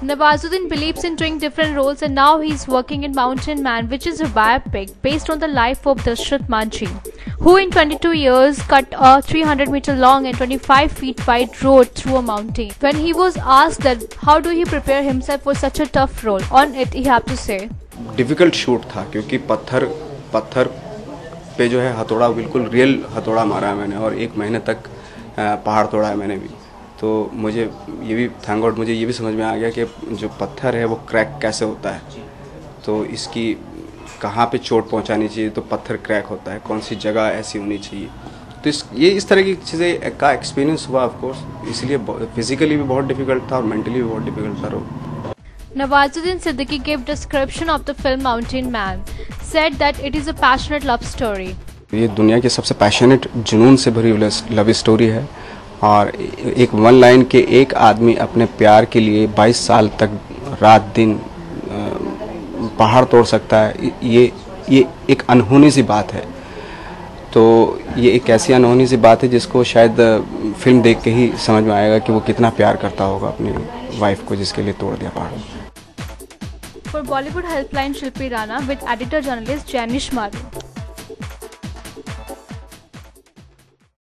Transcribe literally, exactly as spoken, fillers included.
Nawazuddin believes in doing different roles and now he's working in Mountain Man, which is a biopic based on the life of Dashrath Manjhi, who in twenty-two years cut a three hundred meter long and twenty-five feet wide road through a mountain. When he was asked that how do he prepare himself for such a tough role, on it he had to say, difficult shoot था क्योंकि पत्थर पत्थर पे जो है हथौड़ा बिल्कुल real हथौड़ा मारा है मैंने और एक महीने तक पहाड़ तोड़ा है मैंने भी। तो मुझे ये भी थैंक गॉड मुझे ये भी समझ में आ गया कि जो पत्थर है वो क्रैक कैसे होता है, तो इसकी कहाँ पे चोट पहुँचानी चाहिए, तो पत्थर क्रैक होता है, कौन सी जगह ऐसी होनी चाहिए। तो इस ये इस तरह की चीज़ें का एक्सपीरियंस हुआ ऑफ कोर्स, इसलिए फिजिकली भी बहुत डिफिकल्ट था और मेंटली भी बहुत डिफिकल्ट था role. Nawazuddin Siddiqui gave description of the film Mountain Man, said that it is a passionate love story. ये दुनिया की सबसे पैशनेट जुनून से भरी लव स्टोरी है और एक वन लाइन के एक आदमी अपने प्यार के लिए बाईस साल तक रात दिन पहाड़ तोड़ सकता है, ये ये एक अनहोनी सी बात है। तो ये एक ऐसी अनहोनी सी बात है जिसको शायद फिल्म देख के ही समझ में आएगा कि वो कितना प्यार करता होगा अपनी वाइफ को जिसके लिए तोड़ दिया पहाड़। For Bollywood Helpline, Shilpi Rana with editor journalist Janish Maru.